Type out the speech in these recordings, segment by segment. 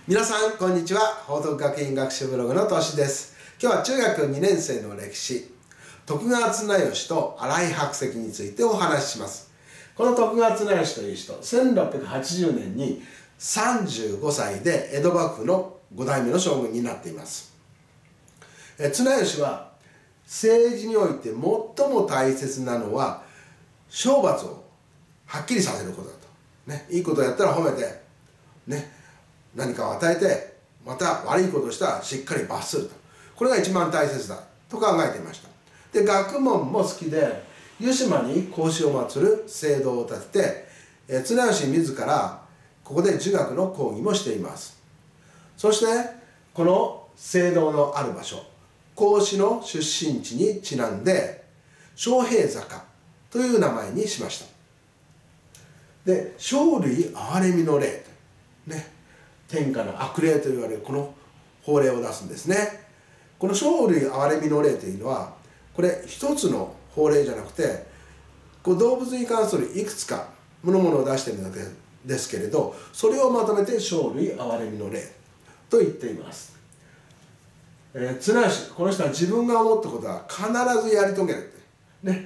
皆さんこんにちは。報徳学院学習ブログのとしです。今日は中学2年生の歴史、徳川綱吉と新井白石についてお話しします。この徳川綱吉という人、1680年に35歳で江戸幕府の5代目の将軍になっています。綱吉は政治において最も大切なのは賞罰をはっきりさせることだと。いいことをやったら褒めて、何かを与えて、また悪いことをしたらしっかり罰すると。これが一番大切だと考えていました。で、学問も好きで、湯島に孔子を祀る聖堂を建てて、綱吉自らここで儒学の講義もしています。そしてこの聖堂のある場所、孔子の出身地にちなんで昌平坂という名前にしました。で、生類憐れみの令、天下の悪霊と言われるこの法令を出すんですね。この生類憐れみの令というのは、これ一つの法令じゃなくて、動物に関するいくつかのものを出しているだけですけれど、それをまとめて生類憐れみの令と言っています。綱吉、この人は自分が思ったことは必ずやり遂げるって、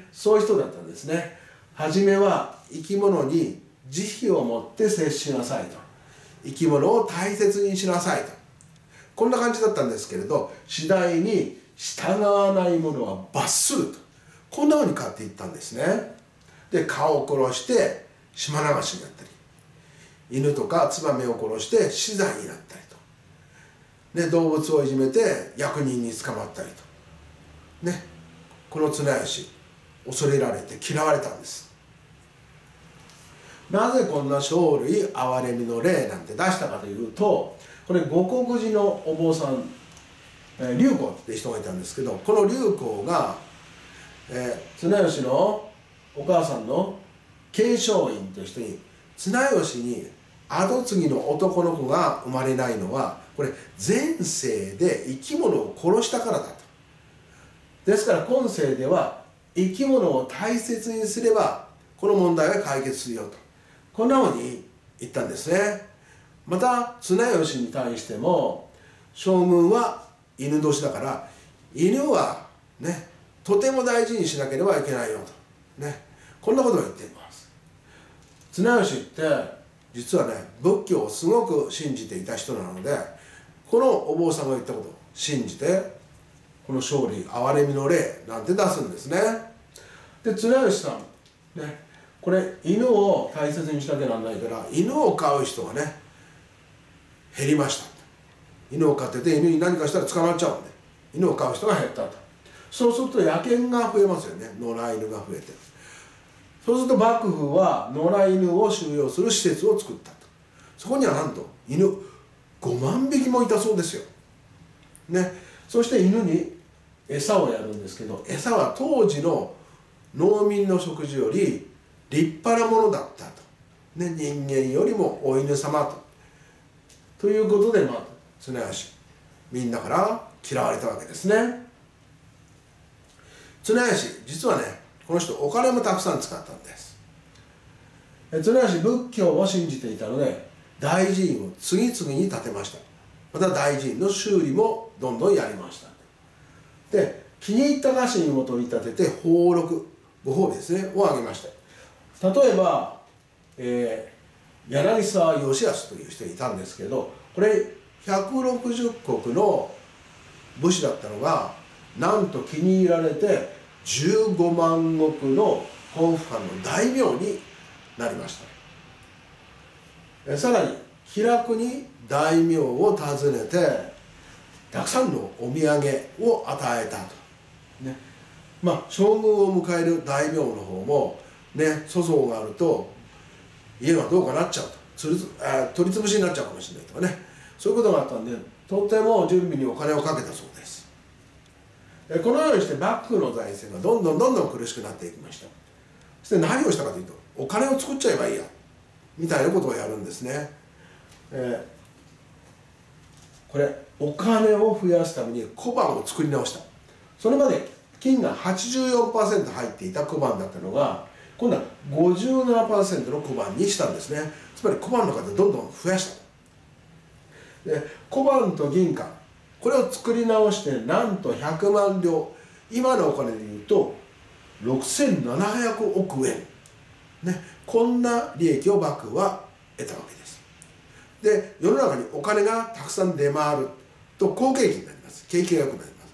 そういう人だったんですね。初めは生き物に慈悲を持って接しなさいと、生き物を大切にしなさいと、こんな感じだったんですけれど、次第に従わない者は罰すると、こんなふうに変わっていったんですね。で、蚊を殺して島流しになったり、犬とかツバメを殺して死罪になったりと、動物をいじめて役人に捕まったりと、この綱吉、恐れられて嫌われたんです。なぜこんな生類憐れみの令なんて出したかというと、これ護国寺のお坊さん、龍光って人がいたんですけど、この龍光が、綱吉のお母さんの慶祥院という人に、綱吉に跡継ぎの男の子が生まれないのは、これ前世で生き物を殺したからだと。ですから今世では生き物を大切にすればこの問題は解決するよと、こんなふうに言ったんですね。また綱吉に対しても、将軍は犬年だから犬はとても大事にしなければいけないよと、こんなことを言っています。綱吉って実は仏教をすごく信じていた人なので、このお坊さんが言ったことを信じて、この生類憐れみの令なんて出すんですね。で、綱吉さんこれ犬を大切にしなきゃならないから、犬を飼う人が減りました。犬を飼ってて犬に何かしたら捕まっちゃうんで、犬を飼う人が減ったと。そうすると野犬が増えますよね。野良犬が増えて、そうすると幕府は野良犬を収容する施設を作ったと。そこにはなんと犬5万匹もいたそうですよ。そして犬に餌をやるんですけど、餌は当時の農民の食事より立派なものだったと、人間よりもお犬様ということで、綱吉みんなから嫌われたわけですね。綱吉、実はこの人お金もたくさん使ったんです。綱吉、仏教を信じていたので大寺院を次々に建てました。また大寺院の修理もどんどんやりました。で、気に入った家臣を取り立てて俸禄、ご褒美ですね、をあげました。例えば、柳沢義康という人がいたんですけど、これ160石の武士だったのが、なんと気に入られて15万石の甲府藩の大名になりました。さらに気楽に大名を訪ねてたくさんのお土産を与えたと。将軍を迎える大名の方も粗相があると家がどうかなっちゃうと、取り潰しになっちゃうかもしれないとかそういうことがあったんで、とても準備にお金をかけたそうです。このようにして幕府の財政がどんどん苦しくなっていきました。そして何をしたかというと、お金を作っちゃえばいいやみたいなことをやるんですね。これお金を増やすために小判を作り直した。それまで金が 84% 入っていた小判だったのが、今度は 57% の小判にしたんですね。つまり小判の数をどんどん増やした。 で小判と銀貨、これを作り直してなんと100万両、今のお金でいうと6700億円、ね、こんな利益を幕府は得たわけです。で世の中にお金がたくさん出回ると好景気になります。景気が良くなります。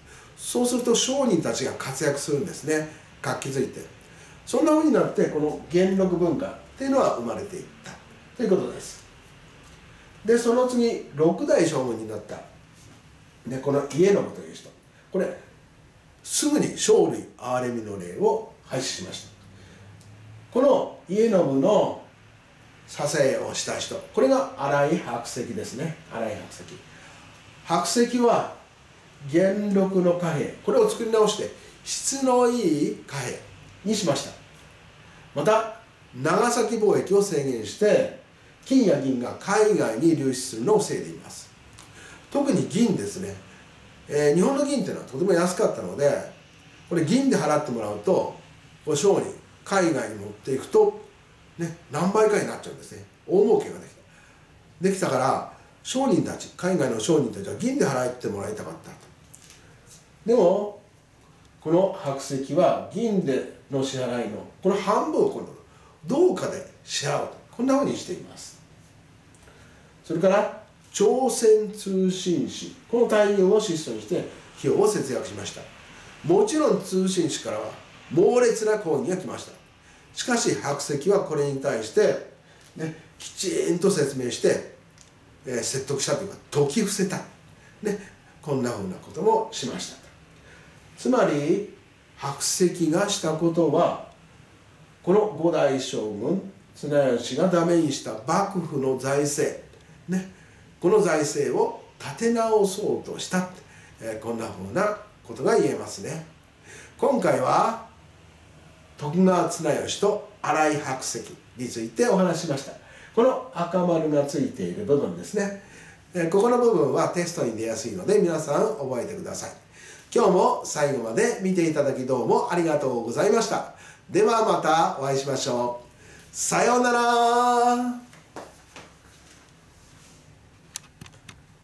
そうすると商人たちが活躍するんですね。活気づいて、そんなふうになってこの元禄文化っていうのは生まれていったということです。でその次6代将軍になった、ね、この家信という人、これすぐに生類憐れみの令を廃止しました。この家信の左遷をした人、これが新井白石ですね。新井白石。白石は元禄の貨幣、これを作り直して質のいい貨幣にしました。また長崎貿易を制限して金や銀が海外に流出するのを防いでいます。特に銀ですね。日本の銀というのはとても安かったので、これ銀で払ってもらうと商人海外に持っていくと、ね、何倍かになっちゃうんですね。大儲けができたから商人たち、海外の商人たちは銀で払ってもらいたかったと。でもこの白石は銀での支払いのこの半分を今度銅貨で支払うと、こんなふうにしています。それから朝鮮通信使、この大軍を質素にして費用を節約しました。もちろん通信使からは猛烈な抗議が来ました。しかし白石はこれに対して、ね、きちんと説明して、説得したというか説き伏せた、ね、こんなふうなこともしました。つまり白石がしたことは、この5代将軍綱吉がダメにした幕府の財政、ね、この財政を立て直そうとした、こんなふうなことが言えますね。今回は徳川綱吉と新井白石についてお話ししました。この赤丸がついている部分ですね。ここの部分はテストに出やすいので皆さん覚えてください。今日も最後まで見ていただきどうもありがとうございました。ではまたお会いしましょう。さようなら。